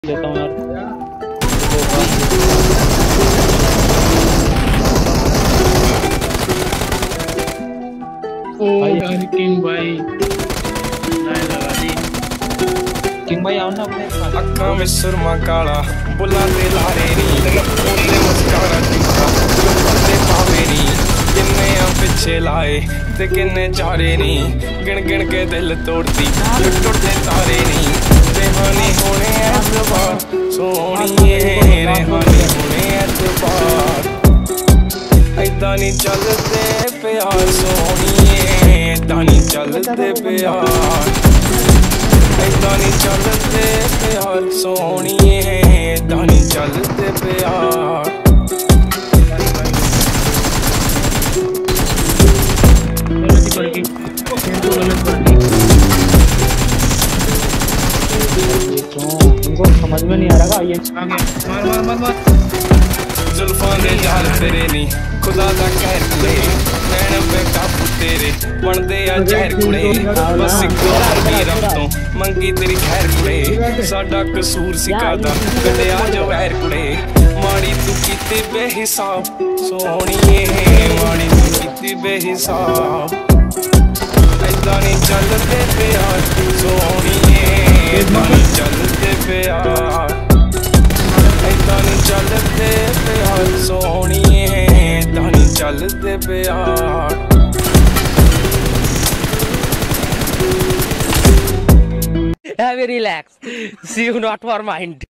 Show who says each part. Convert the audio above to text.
Speaker 1: लेता हूँ यार।
Speaker 2: यार किंग भाई लाइन लगा दी।
Speaker 1: किंग भाई आओ ना अपने
Speaker 3: अक्का में सुरमा काला बुला दे लारे नी ओले मस्कारा टिका लपते पावे नी किन्ने आ पिछे लाए ते किन्ने चारे नी गिन गिन के दिल तोड़ती टुटते तारे नी रेहानी होने एतबार सोहणिए रेहानी होने एतबार ऐदा नी चलते प्यार सोहणिए ऐदा नी चलते प्यार ऐदा नी चलते प्यार सोहणिए ऐदा नी चलते प्यार
Speaker 1: इनको समझ में नहीं आ रहा ये
Speaker 2: मार मार मार मार
Speaker 3: जुल्फां दे जाल तेरे नी खुदा दा कहर कुड़े नैन बेकाबू तेरे बनदे आ जहर कुड़े बस इको मर्जी रब तो मंगी तेरी खैर कुड़े साडा कसूर सिकादा कड्डिया जो वैर कुड़े माड़ी तू कीती बेहिसाब सोहणिए माड़ी तू कीती बेहिसाब ऐदा नी चलदे प्यार सोहणिए ऐदा नी चलदे प्यार ऐदा नी चलदे प्यार सोहणिए ऐदा नी चलदे प्यार
Speaker 4: Have a relax. See you not for mind.